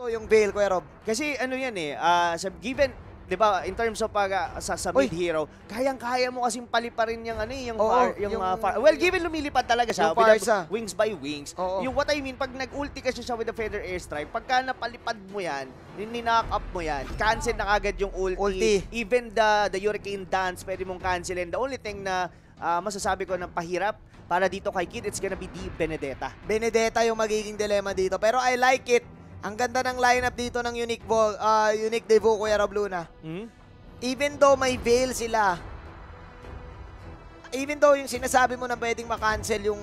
yung Veil, Kuya Rob. Kasi ano yan eh, given, di ba, in terms of sa mid-hero, kayang-kaya mo kasing paliparin yung ano yung well, given lumilipad talaga siya, with wings by wings. Yung what I mean, pag nag-ulti kasi siya with the Feather Airstrike, pagka napalipad mo yan, ninock up mo yan, cancel na agad yung ulti. Even the Hurricane Dance, pwede mong cancelin. The only thing na masasabi ko ng pahirap para dito kay Kid, it's gonna be the Benedetta. Benedetta yung magiging dilemma dito. Pero I like it. Ang ganda ng lineup dito ng Unique Devo, Kuya Rob Luna. Even though may Veil sila, even though yung sinasabi mo na pwedeng makancel yung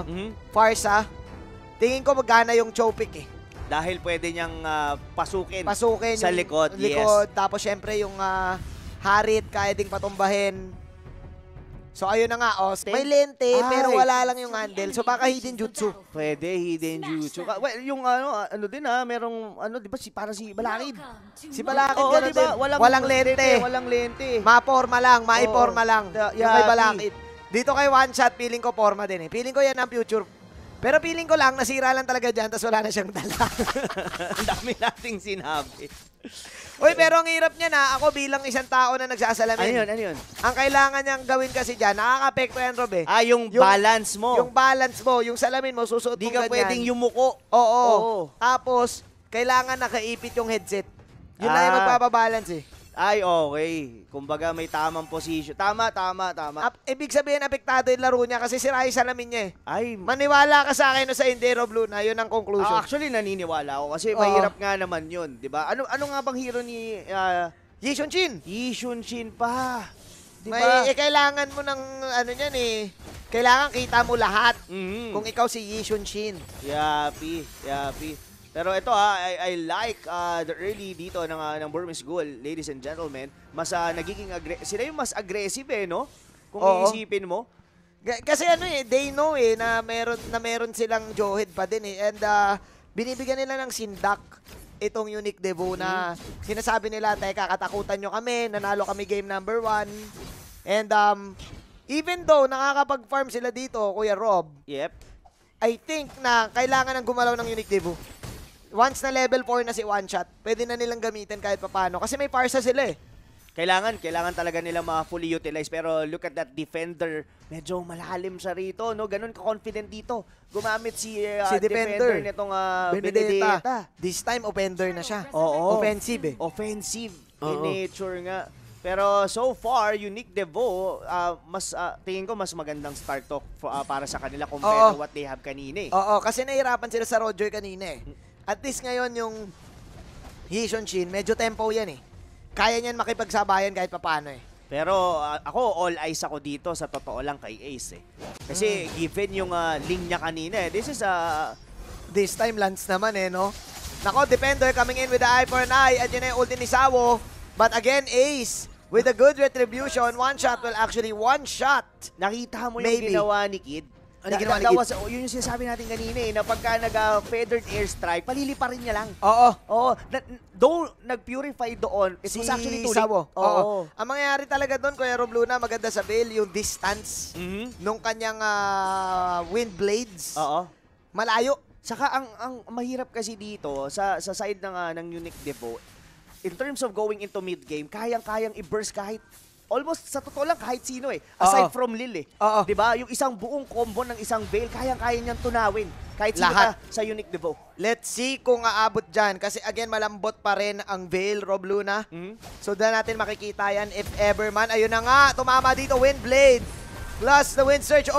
Pharsa, tingin ko magana yung Chopic eh. Dahil pwede niyang pasukin sa yung likod. Tapos syempre yung Harit, kaya ding patumbahin. So ayun na nga, may lente pero wala lang yung handle. So baka hidden jutsu. Pwede hidden jutsu. Well, yung din merong di ba para si Balakid. Si Balakid gano'n diba? din. Walang lente. Walang lente. Ma-forma lang, ma-forma lang. Yung kay Balakid. Dito kay One Shot, feeling ko forma din eh. Feeling ko yan ang future. Pero feeling ko lang, nasira lang talaga dyan, tapos wala na siyang dala. Ang dami nating sinabi. Uy, pero ang hirap niya na, ako bilang isang tao na nagsasalamin. Ano yun? Ang kailangan niyang gawin kasi dyan, nakaka-apekto yan, Rob eh. Yung balance mo. Yung balance mo, yung salamin mo, susuot mo ganyan. Di ka pwedeng yumuko. Oo. Tapos, kailangan nakaipit yung headset. Yun na yung magpapabalance eh. Ay, okay. Kumbaga may tamang position. Tama. Ibig sabihin, apektado yung laro niya kasi sira yung salamin niya eh. Ay, maniwala ka sa akin o sa hindi, Rob Luna. Yun ang conclusion. Actually, naniniwala ako kasi mahirap nga naman yun. Diba? Ano nga bang hero ni Yi Xunshin? Yi Xunshin pa. Diba? Kailangan mo ng ano niyan eh. Kailangan kita mo lahat. Kung ikaw si Yi Xunshin. Yapi. Pero ito I like the early dito ng Burmese Ghoul, ladies and gentlemen. Mas nagiging sila yung mas aggressive eh, no? Kung iisipin mo. Kasi they know eh na meron silang Johead pa din eh. And binibigyan nila ng sindak itong Unique Devo na sinasabi nila, teka, katakutan nyo kami, nanalo kami game number 1. And even though nakakapag-farm sila dito, Kuya Rob, I think na kailangan ng gumalaw ng Unique Devo. Once na level 4 na si One Shot, pwede na nilang gamitin kahit papano. Kasi may Pharsa sila eh. Kailangan talaga nila ma-fully utilize. Pero look at that defender. Medyo malalim siya rito, no? Ganun ka-confident dito. Gumamit si defender nitong Benedetta. This time, offender na siya. Offensive eh. Offensive in nature nga. Pero so far, Unique Devo, tingin ko mas magandang start to para sa kanila compared to what they have kanina eh. Kasi nahirapan sila sa Roger kanina eh. At least ngayon yung Yi Xunshin, medyo tempo yan eh. Kaya niyan makipagsabayan kahit papano eh. Pero ako, all eyes ako dito sa totoo lang kay Ace eh. Kasi given yung link niya kanina eh, this time Lance naman eh, no? Nako, Defender coming in with the eye for an eye. At yun na yung ulti ni Sawo. But again, Ace with a good retribution. One shot will actually one shot. Nakita mo yung ginawa ni Kid? Yun yung sinasabi natin kanina eh, na pagka nag-feathered airstrike, paliliparin niya lang. Though nag-purify doon, it was actually too late. Ang mangyayari talaga doon, Kuya Rob Luna, maganda sa Veil, yung distance nung kanyang wind blades. Malayo. Saka ang mahirap kasi dito, sa side ng Unique Devo, in terms of going into mid-game, kayang-kayang i-burst kahit almost sa totoo lang kahit sino eh. Aside from Lil eh. 'Di ba? Yung isang buong combo ng isang Veil, kayang-kaya niyang tunawin kahit sino ka sa Unique Devo. Let's see kung aabot diyan kasi again malambot pa rin ang Veil, Rob Luna. So doon natin makikita yan if ever man. Ayun na nga, tumama dito Wind Blade. Plus the Wind Surge.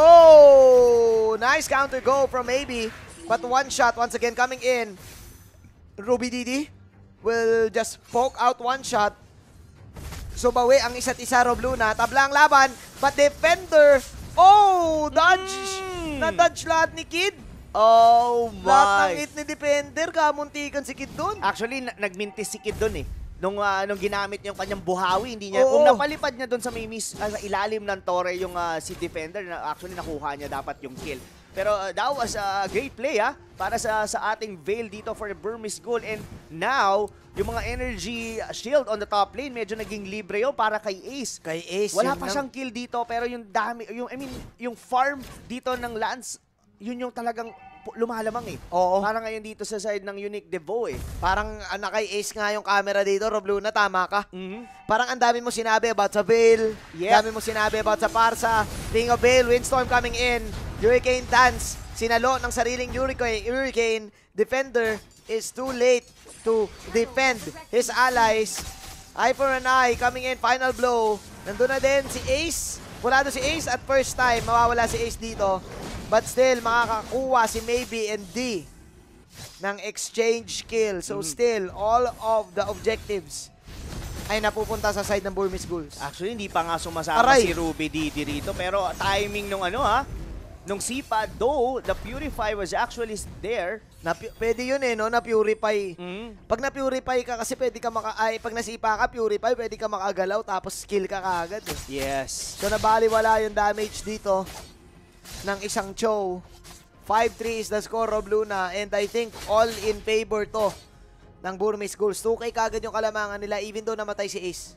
Nice counter go from Maybe. But one shot once again coming in. Ruby Didi will just poke out one shot. So bawi ang isa't isa, Rob Luna. Tabla ang laban, but Defender, dodge! Na-dodge lahat ni Kid. Oh my! Lahat ng hit ni Defender, kamuntikan si Kid dun. Actually, nagmintis si Kid dun eh. Nung ginamit niya yung kanyang buhawi, hindi niya, kung napalipad niya dun sa ilalim ng tore yung si Defender, actually nakuha niya dapat yung kill. Pero that was a great play para sa ating Veil dito for the Burmese Ghoul. And now, yung mga energy shield on the top lane, medyo naging libre yun para kay Ace. Wala pa siyang kill dito, pero yung dami, yung farm dito ng Lance, yun yung talagang lumalamang eh. Oo. Parang ngayon dito sa side ng Unique Devo eh. Parang naka-ace nga yung camera dito, Robluna, tama ka? Parang ang dami mo sinabi about sa Veil, dami mo sinabi about sa Parsa, Ring of Veil, Windstorm coming in, Hurricane Dance, sinalo ng sariling Hurricane, Defender is too late to defend his allies. Eye for an eye, coming in, final blow. Nandun na din si Ace, wala doon si Ace at first time, mawawala si Ace dito. But still, makakakuha si Maybe and D ng exchange kill. So still, all of the objectives ay napupunta sa side ng Burmese Ghouls. Actually, hindi pa nga sumasama si Ruby Didi rito. Pero timing nung nung Sipa, though, the Purify was actually there. Pwede yun eh, no? Na-purify. Pag na-purify ka, kasi pwede ka pag nasipa ka, purify, pwede ka makagalaw, tapos skill ka kaagad eh. Yes. So nabaliwala yung damage dito ng isang Cho. 5-3 is the score of Luna, and I think all in favor to ng Burmese Ghouls. 2K kagad yung kalamangan nila even though namatay si Ace.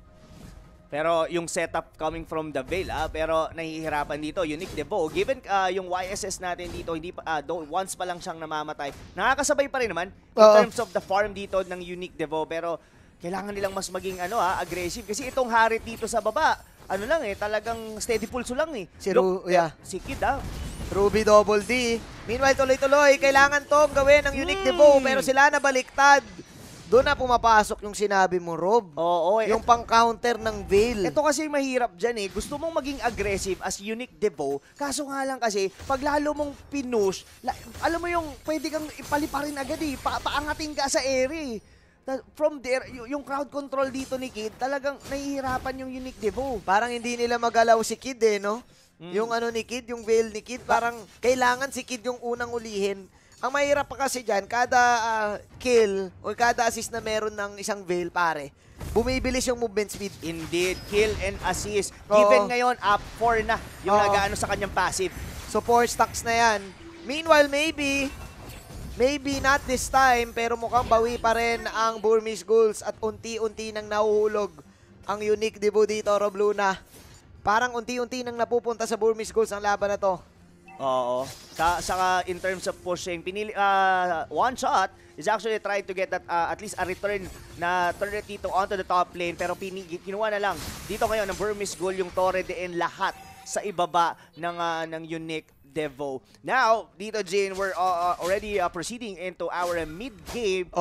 Pero yung setup coming from the Veil, pero nahihirapan dito, Unique Devo. Given yung YSS natin dito, hindi pa, once pa lang siyang namamatay, nakakasabay pa rin naman in terms of the farm dito ng Unique Devo. Pero kailangan nilang mas maging aggressive. Kasi itong Harit dito sa baba, talagang steady pulso lang eh. Si Kid Ruby Double D. Meanwhile, tuloy-tuloy, kailangan tong gawin ng Unique Devo, pero sila nabaliktad. Doon na pumapasok yung sinabi mo, Rob. Oo. Yung pang-counter ng Veil. Ito kasi mahirap dyan eh. Gusto mong maging aggressive as Unique Devo. Kaso nga lang kasi, pag lalo mong pinush, alam mo yung pwede kang ipaliparin agad eh. Paangatin ka sa area eh. From there, yung crowd control dito ni Kid, talagang nahihirapan yung Unique Devo. Parang hindi nila magalaw si Kid eh, no? Yung ni Kid, yung Veil ni Kid, parang kailangan si Kid yung unang ulihin. Ang mahirap pa kasi dyan, kada kill o kada assist na meron ng isang Veil, pare, bumibilis yung movement speed. Indeed, kill and assist. Even ngayon, up 4 na yung nag-ano sa kanyang passive. So 4 stacks na yan. Meanwhile, maybe not this time, pero mukhang bawi pa rin ang Burmese Ghouls at unti-unti nang nahuhulog ang Unique Devo dito, Rob Luna. Parang unti-unti nang napupunta sa Burmese Ghouls ang laban na to. Oo. Saka in terms of pushing, one shot is actually trying to get that at least a return na turret dito onto the top lane, pero kinuha na lang dito ngayon ng Burmese Ghoul yung Torre de lahat sa ibaba ng Unique Devo. Now, dito Jane, we're already proceeding into our mid-game.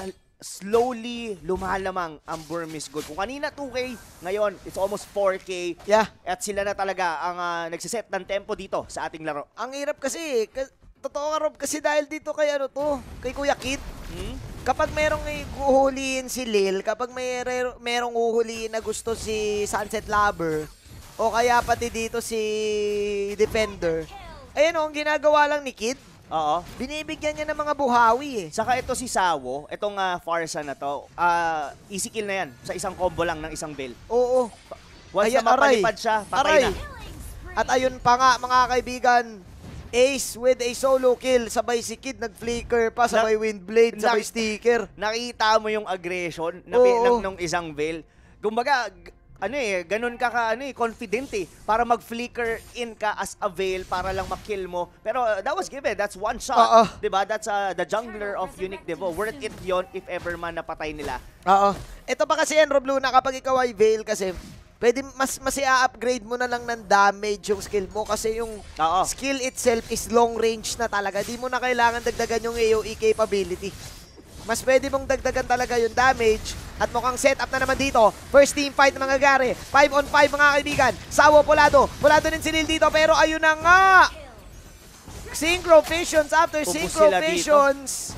Slowly lumalamang ang Burmese Ghoul. Kung kanina 2K, ngayon it's almost 4K. Yeah. At sila na talaga ang nagsiset ng tempo dito sa ating laro. Ang hirap kasi, totoo ka Rob, kasi dahil dito kay kay Kuya Kid. Kapag merong uhulihin si Lil, kapag merong uhulihin na gusto si Sunset Lover, o kaya pati dito si Defender, ayun ang ginagawa lang ni Kid. Oo. Binibigyan niya ng mga buhawi eh. Saka ito si Sawo, itong Farsa na to, easy kill na yan sa isang combo lang ng isang Veil. Oo. Once na mapalipad siya, patay na. At ayun pa nga mga kaibigan, Ace with a solo kill, sabay si Kid nag-flicker pa, sabay Windblade, sabay sticker. Nakita mo yung aggression ng isang Veil. Kumbaga, ganun ka confident eh, para mag-flicker in ka as a Veil para lang makill mo. Pero that was given, that's one shot, diba? That's the jungler of Unique Devo. Worth it yon if ever man napatay nila. Ito pa kasi yan, Rob Luna, kapag ikaw ay Veil kasi, pwede mas i-upgrade mo na lang ng damage yung skill mo kasi yung skill itself is long range na talaga. Di mo na kailangan dagdagan yung AoE capability. Mas pwede mong dagdagan talaga yung damage at mukhang setup na naman dito. First team fight na mangyayari. 5 on 5 mga kaibigan. Sawo, Polado. Polado din si Lil dito pero ayun na nga. Synchro Visions after Synchro Visions.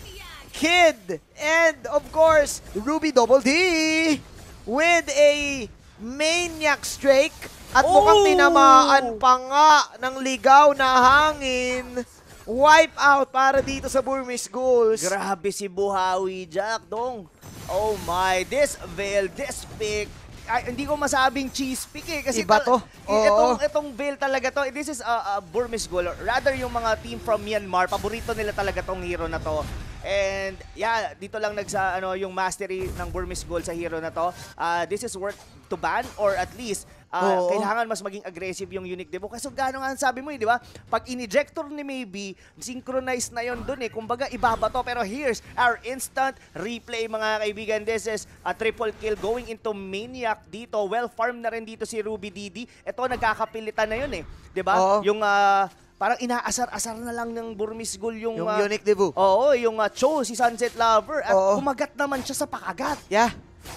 Kid and of course Ruby Double D with a Maniac Strike at mukhang tinamaan pa nga ng ligaw na hangin. Wipe out para dito sa Burmese Ghouls. Grabe si Buhawi Jack, dong. Oh my, this Veil, this pick. Ay, hindi ko masabing cheese pick eh. Kasi iba to. Itong Veil talaga to. This is a Burmese Ghoul. Rather yung mga team from Myanmar, paborito nila talaga tong hero na to. And yeah, dito lang yung mastery ng Burmese Gold sa hero na to. This is worth to ban or at least kailangan mas maging aggressive yung Unique Devo. Kasi gano'n nga sabi mo, di ba? Pag in-ejector ni Maybe, synchronized na yon dun eh. Kumbaga, ibaba to. Pero here's our instant replay, mga kaibigan. This is a triple kill going into Maniac dito. Well farmed na rin dito si Ruby Didi. Ito, nagkakapilitan na yun eh. Di ba? Yung parang inaasar-asar na lang ng Burmese Gold yung Unique Devo. Oo, yung Cho, si Sunset Lover. At kumagat naman siya sa pakagat. Yeah.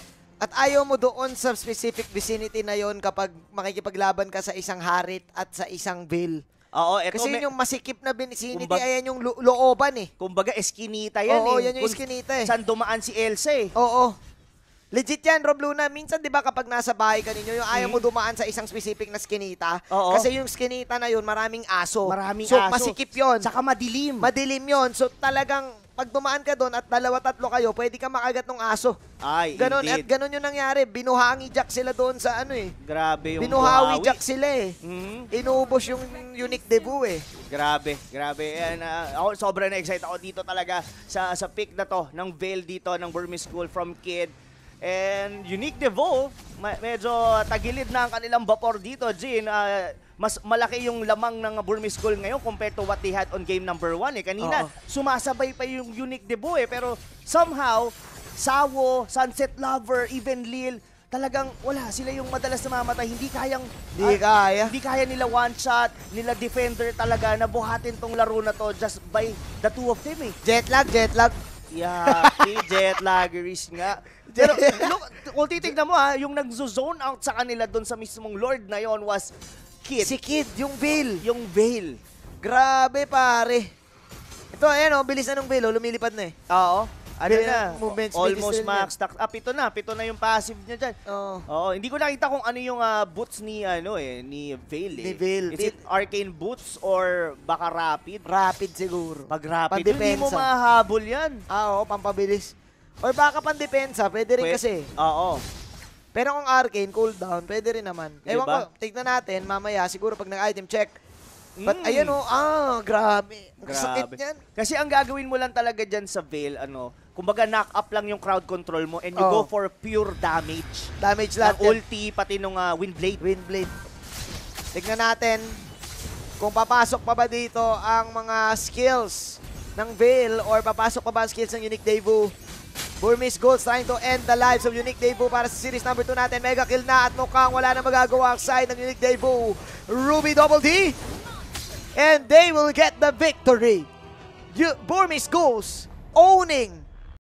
At ayaw mo doon sa specific vicinity na yon kapag makikipaglaban ka sa isang Harit at sa isang Veil. Oo, eto, kasi yun yung masikip na vicinity, ayan yung looban eh. Kumbaga, eskinita yan eh. Oo, yan yung eskinita eh. Saan dumaan si Elsa eh. Oo. Legit yan, Rob Luna. Minsan, di ba, kapag nasa bahay ka ninyo, yung ayaw mo dumaan sa isang specific na skinita. Kasi yung skinita na yun, maraming aso. Maraming aso. So, masikip yun. Saka madilim. Madilim yun. So, talagang, pag dumaan ka doon at 2-3 kayo, pwede ka makagat ng aso. Ay, ganon, indeed. At ganon yung nangyari. Binuhangi Jack sila doon sa ano eh. Grabe yung Binuhawi Jack sila eh. Inuubos yung Unique Devo eh. Grabe, grabe. And, ako, sobrang na-excite ako dito talaga sa pick na to ng Veil dito ng Burmese Gold from Kid. And Unique Devo, medyo tagilid na ang kanilang vapor dito, Jin. Mas malaki yung lamang ng Burmese Gold ngayon compared to what they had on game number 1 eh. Kanina, sumasabay pa yung Unique Devo eh. Pero somehow, Sawo, Sunset Lover, even Lil, talagang wala. Sila yung madalas na mamatay. Hindi kayang... Hindi kaya nila one-shot, nila defender talaga na buhatin tong laro na to just by the two of them eh. Jetlag. Yeah, jetlaggers nga. Pero look, kung titignan mo yung nag-zone out sa kanila doon sa mismong Lord na yon was Kid. Si Kid, yung Veil. Yung Veil. Grabe pare. Ito, ayan bilis na ng Veil, lumilipad na eh. Oo. Ano na? Almost max stack. Pito na yung passive niya dyan. Oo. Hindi ko nakita kung ano yung boots ni ni Veil eh. Ni Veil. Is it arcane boots or baka rapid? Rapid siguro. Pag rapid, hindi mo mahabol yan. Oo, pampabilis. Or baka pandepensa, pwede rin kasi. Oo. Pero kung arcane, cooldown, pwede rin naman. Ewan ko, tignan natin, mamaya, siguro pag nag-item check. But ayun grabe. Sakit yan. Kasi ang gagawin mo lang talaga dyan sa Veil, kumbaga knock up lang yung crowd control mo and you go for pure damage. Damage lahat. Ulti, pati nung Windblade. Tignan natin kung papasok pa ba dito ang mga skills ng Veil or papasok pa ba ang skills ng Unique Devo. Burmese Gold trying to end the lives of Unique Devo para sa series number 2 natin. Mega kill na at mukhang wala na magagawa ang side ng Unique Devo. Ruby Double D. And they will get the victory. Burmese Gold owning